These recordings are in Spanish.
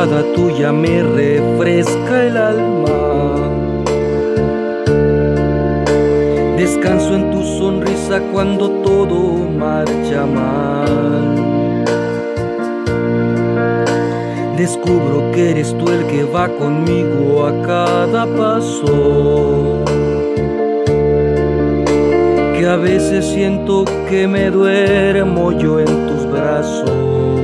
mirada tuya me refresca el alma. Descanso en tu sonrisa cuando todo marcha mal. Descubro que eres tú el que va conmigo a cada paso. Que a veces siento que me duermo yo en tus brazos.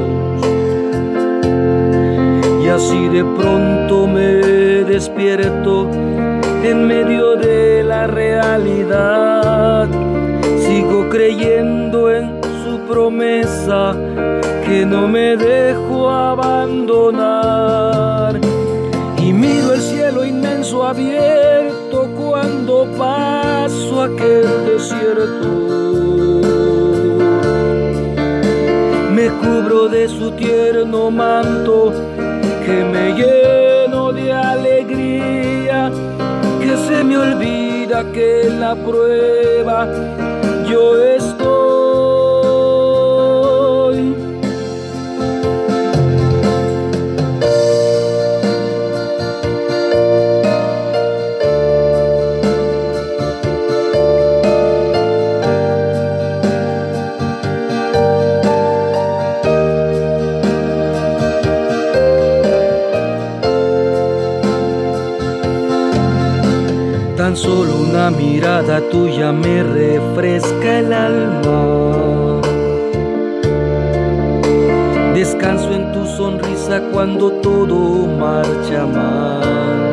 Y así de pronto me despierto en medio de la realidad. Sigo creyendo en su promesa que no me dejo abandonar. Y miro el cielo inmenso abierto cuando paso aquel desierto. Me cubro de su tierno manto, que me lleno de alegría, que se me olvida que en la prueba yo estoy. Tan solo una mirada tuya me refresca el alma. Descanso en tu sonrisa cuando todo marcha mal.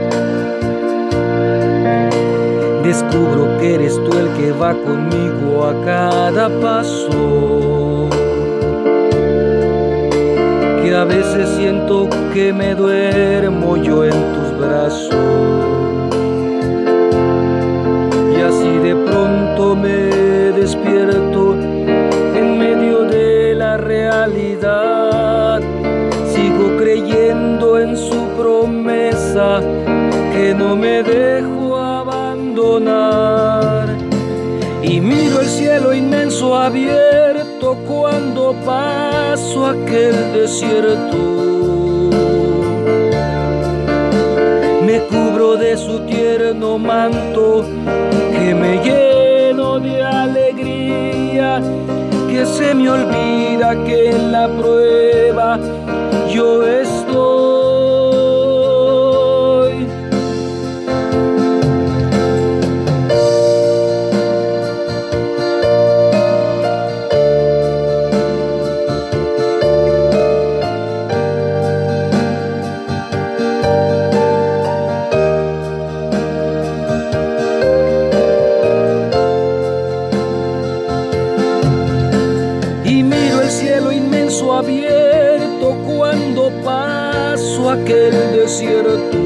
Descubro que eres tú el que va conmigo a cada paso. Que a veces siento que me duermo yo en tus brazos. Y así de pronto me despierto en medio de la realidad. Sigo creyendo en su promesa que no me dejo abandonar. Y miro el cielo inmenso abierto cuando paso aquel desierto. Me cubro de su tierno manto, que me lleno de alegría, que se me olvida que en la prueba yo estoy. Abierto cuando paso aquel desierto.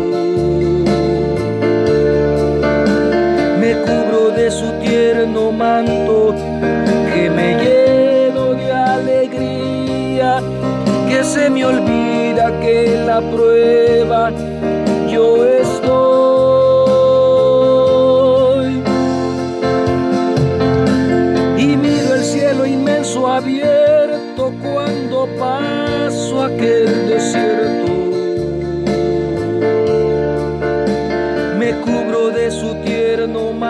Me cubro de su tierno manto, que me lleno de alegría, que se me olvida que en la prueba yo estoy. Y miro el cielo inmenso abierto cuando paso aquel desierto. Me cubro de su tierno manto,